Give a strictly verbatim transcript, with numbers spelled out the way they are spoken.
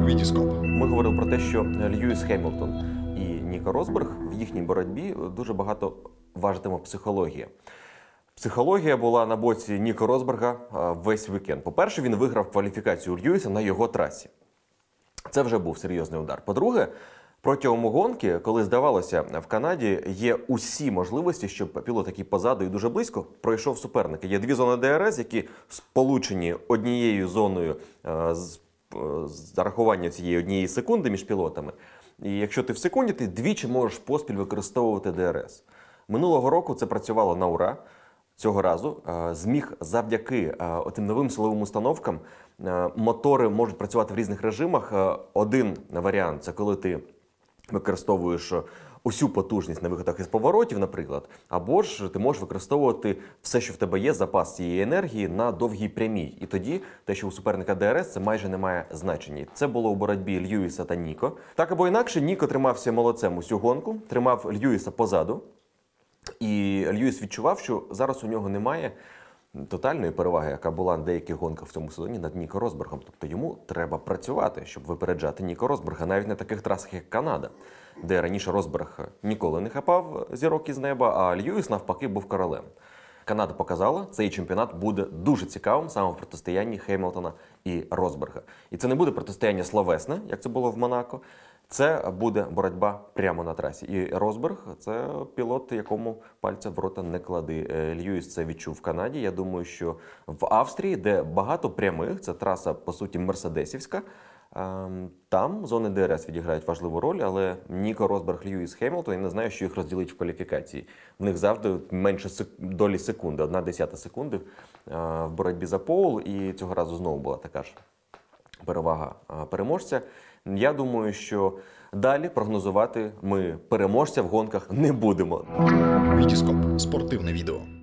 Вітіскоп. Ми говорили про те, що Льюіс Хемілтон і Ніко Росберг в їхній боротьбі дуже багато важитиме психологія. Психологія була на боці Ніко Росберга весь вікенд. По-перше, він виграв кваліфікацію Льюіса на його трасі. Це вже був серйозний удар. По-друге, протягом гонки, коли здавалося, в Канаді є усі можливості, щоб пілот, який позаду і дуже близько, пройшов суперника. Є дві зони ДРС, які сполучені однією зоною з зарахування цієї однієї секунди між пілотами. І якщо ти в секунді, ти двічі можеш поспіль використовувати ДРС. Минулого року це працювало на ура. Цього разу зміг завдяки тим новим силовим установкам, мотори можуть працювати в різних режимах. Один варіант – це коли ти використовуєш усю потужність на виходах із поворотів, наприклад, або ж ти можеш використовувати все, що в тебе є, запас цієї енергії на довгій прямій. І тоді те, що у суперника ДРС, це майже не має значення. Це було у боротьбі Льюіса та Ніко. Так або інакше, Ніко тримався молодцем усю гонку, тримав Льюіса позаду. І Льюіс відчував, що зараз у нього немає тотальної переваги, яка була на деяких гонках в цьому сезоні над Ніко Росбергом. Тобто йому треба працювати, щоб випереджати Ніко Росберга, навіть на таких трасах, як Канада, де раніше Росберг ніколи не хапав зірок із неба, а Льюіс, навпаки, був королем. Канада показала, цей чемпіонат буде дуже цікавим саме в протистоянні Хемілтона і Росберга. І це не буде протистояння словесне, як це було в Монако. Це буде боротьба прямо на трасі. І Росберг – це пілот, якому пальця в рота не клади. Льюіс це відчув в Канаді. Я думаю, що в Австрії, де багато прямих, це траса, по суті, мерседесівська, там зони ДРС відіграють важливу роль, але Ніко Росберг, Льюіс Хемілтон, я не знаю, що їх розділить в кваліфікації. В них завжди менше долі секунди, одна десята секунди в боротьбі за поул, і цього разу знову була така ж перевага переможця. Я думаю, що далі прогнозувати ми переможця в гонках не будемо. Вітіскоп. Спортивне відео.